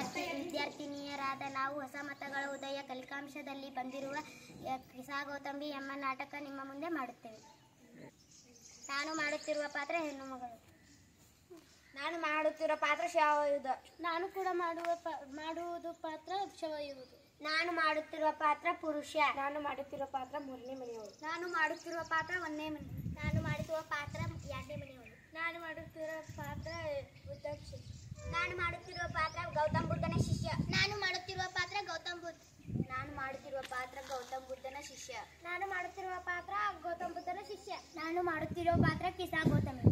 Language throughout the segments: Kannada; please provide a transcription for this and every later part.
ವಿದ್ಯಾರ್ಥಿನಿಯರಾದ ನಾವು ಹೊಸ ಮತಗಳ ಉದಯ ಕಲಿಕಾಂಶದಲ್ಲಿ ಬಂದಿರುವ ಕಿಸಾ ಗೌತಮಿ ಎಂಬ ನಾಟಕ ನಿಮ್ಮ ಮುಂದೆ ಮಾಡುತ್ತೇವೆ. ನಾನು ಮಾಡುತ್ತಿರುವ ಪಾತ್ರ ಹೆಣ್ಣು ಮಗಳು. ನಾನು ಮಾಡುತ್ತಿರುವ ಪಾತ್ರ ಶವಯುಧ. ನಾನು ಕೂಡ ಮಾಡುವುದು ಪಾತ್ರ ಶವಯುವುದು. ನಾನು ಮಾಡುತ್ತಿರುವ ಪಾತ್ರ ಪುರುಷ. ನಾನು ಮಾಡುತ್ತಿರುವ ಪಾತ್ರ ಮೂರನೇ ಮನೆಯವರು. ನಾನು ಮಾಡುತ್ತಿರುವ ಪಾತ್ರ ಒಂದನೇ ಮನೆ. ನಾನು ಮಾಡುತ್ತಿರುವ ಪಾತ್ರ ಎರಡನೇ ಮನೆಯವರು. ನಾನು ಮಾಡುತ್ತಿರುವ ಪಾತ್ರ ಬುದ್ಧ ಶಿಷ್ಯ. ನಾನು ಮಾಡುತ್ತಿರುವ ಪಾತ್ರ ಗೌತಮ್ ಬುದ್ಧನ ಶಿಷ್ಯ. ನಾನು ಮಾಡುತ್ತಿರುವ ಪಾತ್ರ ಗೌತಮ್ ಬುದ್ಧ. ನಾನು ಮಾಡುತ್ತಿರುವ ಪಾತ್ರ ಗೌತಮ್ ಬುದ್ಧನ ಶಿಷ್ಯ. ನಾನು ಮಾಡುತ್ತಿರುವ ಪಾತ್ರ ಗೌತಮ್ ಬುದ್ಧನ ಶಿಷ್ಯ. ನಾನು ಮಾಡುತ್ತಿರುವ ಪಾತ್ರ ಕಿಸಾ ಗೌತಮಿ.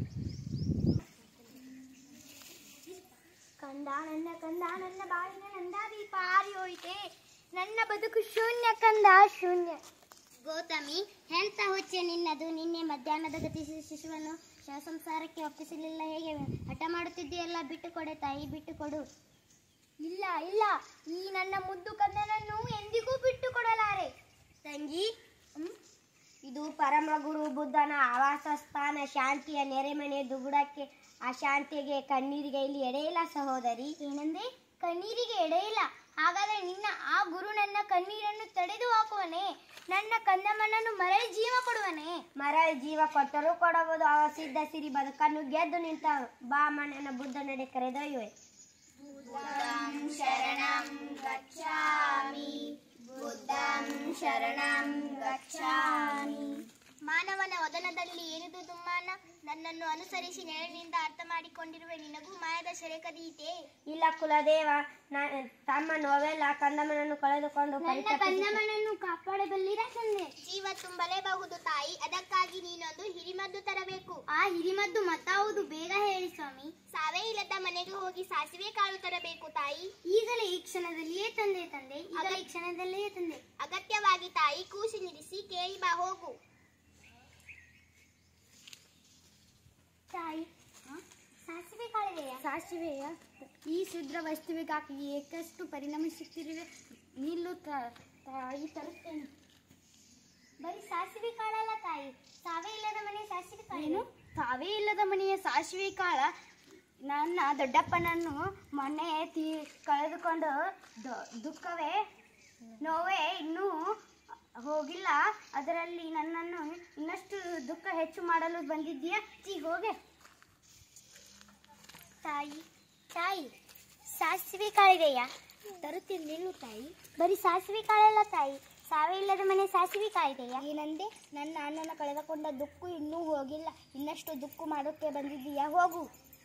ಕಂದ ನನ್ನ ಬಾಳಿನ ನಂದಾದೀಪ ಆರಿ ಹೋಯಿತೆ, ನನ್ನ ಬದುಕು ಶೂನ್ಯ ಕಂದ ಶೂನ್ಯ. ಗೌತಮಿ, ಎಂತ ಹುಚ್ಚೆ ನಿನ್ನದು. ನಿನ್ನೆ ಮಧ್ಯಾಹ್ನದ ಗತಿ ಶಿಶುವನ್ನು ಸಂಸಾರಕ್ಕೆ ಒಪ್ಪಿಸಲಿಲ್ಲ, ಹೇಗೆ ಹಠ ಮಾಡುತ್ತಿದ್ದೀಯಲ್ಲ? ಬಿಟ್ಟು ಕೊಡೆ ತಾಯಿ, ಬಿಟ್ಟು ಕೊಡು. ಇಲ್ಲ ಇಲ್ಲ, ಈ ನನ್ನ ಮುದ್ದು ಕಂದನನ್ನು ಎಂದಿಗೂ ಬಿಟ್ಟು ಕೊಡಲಾರೆ. ತಂಗಿ, ಇದು ಪರಮ ಗುರು ಬುದ್ಧನ ಆವಾಸ ಸ್ಥಾನ. ಶಾಂತಿಯ ನೆರೆಮನೆ ದುಗುಡಕ್ಕೆ ಅಶಾಂತಿಗೆ ಕಣ್ಣೀರಿಗೆ ಇಲ್ಲಿ ಎಡೆಯಿಲ್ಲ ಸಹೋದರಿ. ಏನಂದೆ? ಕಣ್ಣೀರಿಗೆ ಎಡೆಯಿಲ್ಲ? ಹಾಗಾದರೆ ನಿನ್ನ ಆ ಗುರು ನನ್ನ ಕಣ್ಣೀರನ್ನು ತಡೆದು ಹಾಕುವನೇ? ನನ್ನ ಕಂದಮ್ಮನನ್ನು ಮರಳಿ ಜೀವ ಕೊಡುವನೇ? ಮರಳಿ ಜೀವ ಕೊಟ್ಟರೂ ಕೊಡಬಹುದು. ಅವ ಸಿದ್ಧ ಸಿರಿ ಬದುಕನ್ನು ಗೆದ್ದು ನಿಂತ ಬಾಮಣ್ಣನ ಬುದ್ಧ ನಡೆ ಕರೆದೊಯ್ಯುವೆ. ಬುದ್ಧಂ ಶರಣಂ ಗಚ್ಛಾಮಿ, ಬುದ್ಧಂ ಶರಣಂ ಗಚ್ಛಾಮಿ. ಮಾನವನ ವದನದಲ್ಲಿ ಏನಿದು ದುಮ್ಮಾನ? ನನ್ನನ್ನು ಅನುಸರಿಸಿ ನೆರಳಿನಿಂದ ಅರ್ಥ ಮಾಡಿಕೊಂಡಿರುವೆ, ನಿನಗೂ ಮಾಯದ ಸೆರೆ ಕದಿಯಿತೆ. ಇಲ್ಲ ಕುಲದೇವ, ತಮ್ಮ ನೋವೆಲ್ಲ ಕಂದಮ್ಮನನ್ನು ಕಳೆದುಕೊಂಡು ಕಂದಮ್ಮನನ್ನು ಕಾಪಾಡಬಲ್ಲಿರ ತಂದೆ. ಜೀವ ತುಂಬಲೇಬಹುದು ತಾಯಿ, ಅದಕ್ಕಾಗಿ ನೀನೊಂದು ಹಿರಿಮದ್ದು ತರಬೇಕು. ಆ ಹಿರಿಮದ್ದು ಮತ್ತಾವುದು? ಬೇಗ ಹೇಳಿ ಸ್ವಾಮಿ. ಸಾವೇ ಇಲ್ಲದ ಮನೆಗೆ ಹೋಗಿ ಸಾಸಿವೆ ಕಾಳು ತರಬೇಕು ತಾಯಿ. ಈಗಲೇ ಈ ಕ್ಷಣದಲ್ಲಿಯೇ ತಂದೆ. ಈಗಲೇ ಈ ಕ್ಷಣದಲ್ಲಿಯೇ ತಂದೆ. ಅಗತ್ಯವಾಗಿ ತಾಯಿ, ಕೂಸಿ ನಿಲ್ಲಿಸಿ ಕೇಳಿ ಬಾ, ಹೋಗು. ತಾಯಿ, ಸಾಸಿವೆ ಕಾಳಿದೆಯಾ? ಸಾಸಿವೆಯ ಈ ಶುದ್ಧ ವಸ್ತುವಿಗಾಗಿ ಏಕಷ್ಟು ಪರಿಣಮಿಸುತ್ತಿರುವೆ. ನಿಲ್ಲು ತಾಯಿ, ತರುತ್ತೇನೆ. ಬರೀ ಸಾಸಿವೆ ಕಾಳಲ್ಲ ತಾಯಿ, ಸಾವೇ ಇಲ್ಲದ ಮನೆಯ ಸಾಸಿವೆ ಕಾಳು. ಸಾವೇ ಇಲ್ಲದ ಮನೆಯ ಸಾಸಿವೆ ಕಾಳ? ನನ್ನ ದೊಡ್ಡಪ್ಪನನ್ನು ಮೊನ್ನೆ ಕಳೆದುಕೊಂಡು ದುಃಖವೇ ನೋವೇ ಇನ್ನೂ ಹೋಗಿಲ್ಲ. ಅದರಲ್ಲಿ ನನ್ನನ್ನು ಇನ್ನಷ್ಟು ದುಃಖ ಹೆಚ್ಚು ಮಾಡಲು ಬಂದಿದ್ದೀಯಾ? ಹೋಗೆ ತಾಯಿ. ಸಾಸಿವೆ ಕಾಳಿದೆಯಾ? ತರುತ್ತೀನಿ, ನಿಲ್ಲು ತಾಯಿ. ಬರೀ ಸಾಸಿವೆ ಕಾಳಲ್ಲ ತಾಯಿ, ಸಾವೇ ಇಲ್ಲದ ಮನೆ ಸಾಸಿವೆ ಕಾಳಿದೆಯಾ? ಏನಂದೆ? ನನ್ನ ಅಣ್ಣನ ಕಳೆದುಕೊಂಡ ದುಃಖ ಇನ್ನೂ ಹೋಗಿಲ್ಲ, ಇನ್ನಷ್ಟು ದುಃಖ ಮಾಡೋಕ್ಕೆ ಬಂದಿದ್ದೀಯಾ? ಹೋಗು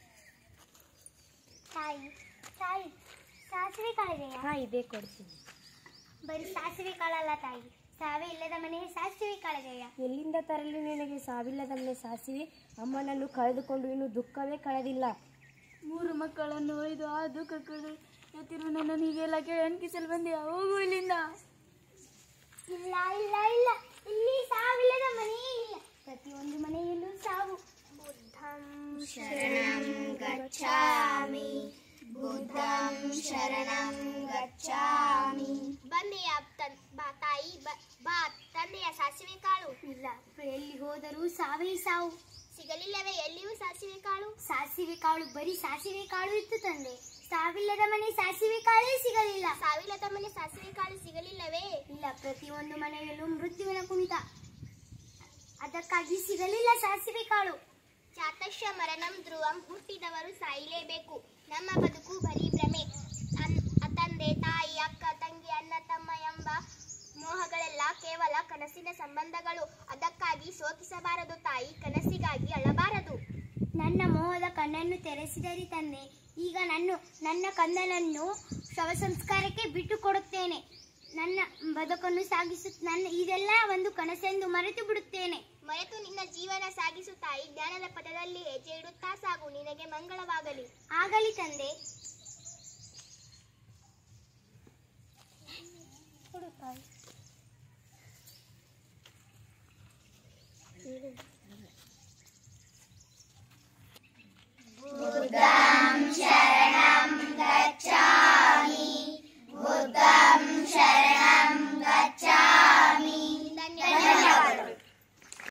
ತಾಯಿ. ಸಾಸಿವೆ ಕಾಳಿದೆಯಾ? ಇದೆ, ಕೊಡ್ತೀನಿ. ಬರೀ ಸಾಸಿವೆ ಕಾಳಲ್ಲ ತಾಯಿ, ಸಾವೇ ಇಲ್ಲದ ಮನೆ ಸಾಸಿವೆ ಕಾಳಿದೆಯಾ? ಎಲ್ಲಿಂದ ತರಲಿ ನಿನಗೆ ಸಾವಿಲ್ಲದ ಮನೆ ಸಾಸಿವೆ? ಅಮ್ಮನನ್ನು ಕಳೆದುಕೊಂಡು ಇನ್ನು ದುಃಖವೇ ಕಳೆದಿಲ್ಲ. 3 ಮಕ್ಕಳನ್ನು ಒಯ್ದು ಆ ದುಃಖ ಕಳೆಯುತ್ತಿರುವ ನನ್ನನ್ನು ಹೀಗೆಲ್ಲ ಕೇಳಿ ಅನ್ಕಿಸಲು ಬಂದೆಯಾ? ಹೋಗು ಇಲ್ಲಿಂದ. ಇಲ್ಲ, ಇಲ್ಲಿ ಸಾವಿಲ್ಲದ ಮನೆಯೇ ಇಲ್ಲ. ಪ್ರತಿಯೊಂದು ಮನೆಯಲ್ಲೂ ಸಾವು. ಬುದ್ಧಂ ಶರಣಂ ಗಚ್ಛಾಮಿ, ಬುದ್ಧಂ ಶರಣಂ ಗಚ್ಛಾಮಿ. ಬಂದೆಯ ತಾಯಿ, ಬಾ. ತಂದೆಯ ಸಾಸಿವೆ ಕಾಳು? ಇಲ್ಲ, ಎಲ್ಲಿ ಹೋದರೂ ಸಾವೇ ಸಾವು. ಸಿಗಲಿಲ್ಲವೇ ಎಲ್ಲಿಯೂ ಸಾಸಿವೆ ಕಾಳು? ಸಾಸಿವೆ ಕಾಳು, ಬರೀ ಸಾಸಿವೆ ಕಾಳು ಇತ್ತು ತಂದೆ. ಸಾವಿಲ್ಲದ ಮನೆ ಸಾಸಿವೆ ಕಾಳೇ ಸಿಗಲಿಲ್ಲ. ಸಾವಿಲ್ಲದ ಮನೆ ಸಾಸಿವೆ ಕಾಳು ಸಿಗಲಿಲ್ಲವೇ? ಇಲ್ಲ, ಪ್ರತಿಯೊಂದು ಮನೆಯಲ್ಲೂ ಮೃತ್ಯುವಿನ ಕುಣಿತ, ಅದಕ್ಕಾಗಿ ಸಿಗಲಿಲ್ಲ ಸಾಸಿವೆ ಕಾಳು. ಚಾತಶ್ಯ ಮರಣಂ ಧ್ರುವಂ, ಹುಟ್ಟಿದವರು ಸಾಯಲೇಬೇಕು. ನಮ್ಮ ಬದುಕು ಬರೀ ಭ್ರಮೆ. ತಂದೆ ತಾಯಿ, ಅಕ್ಕ ತಂಗಿ, ಅಣ್ಣ ತಮ್ಮ ಎಂಬ ಮೋಹಗಳೆಲ್ಲ ಕೇವಲ ಕನಸಿನ ಸಂಬಂಧಗಳು. ಅದಕ್ಕಾಗಿ ಶೋಕಿಸಬಾರದು ತಾಯಿ, ಕನಸಿಗಾಗಿ ಅಳಬಾರದು. ನನ್ನ ಮೋಹದ ಕಣ್ಣನ್ನು ತೆರೆಸಿದರಿ ತಂದೆ. ಈಗ ನನ್ನ ಕಂದನನ್ನು ಶವ ಸಂಸ್ಕಾರಕ್ಕೆ ಬಿಟ್ಟು ಕೊಡುತ್ತೇನೆ. ನನ್ನ ಬದುಕನ್ನು ಇದೆಲ್ಲ ಒಂದು ಕನಸೆಂದು ಮರೆತು ಬಿಡುತ್ತೇನೆ. ಮರೆತು ನಿನ್ನ ಜೀವನ ಸಾಗಿಸು ತಾಯಿ. ಜ್ಞಾನದ ಪದದಲ್ಲಿ ಹೆಜ್ಜೆ ಇಡುತ್ತಾ ಸಾಗು, ನಿನಗೆ ಮಂಗಳವಾಗಲಿ. ಆಗಲಿ ತಂದೆ. ಕೊಡು ತಾಯಿ.